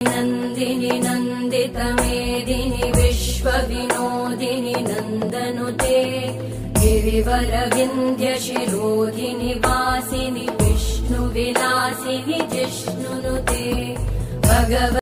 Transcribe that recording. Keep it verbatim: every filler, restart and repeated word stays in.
नन्दिनि नन्दितमेदिनि विश्वविनोदिनि नन्दनुते गिरिवरविन्ध्यशिरोधिनि वासिनि विष्णुविलासिनि जिष्णुनुते भगव